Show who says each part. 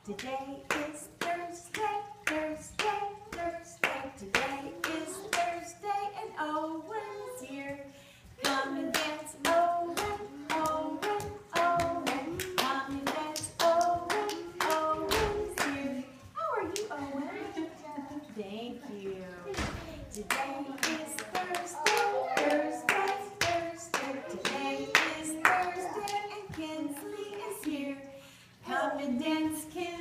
Speaker 1: Today is Thursday, Thursday, Thursday. Today is Thursday and Owen's here. Come and dance, Owen, Owen, Owen. Come and dance, Owen, Owen's here. How are you, Owen? Thank you. Today is Thursday, Thursday, Thursday. Today is Thursday and Kinsley is here. Come and dance, Kinsley.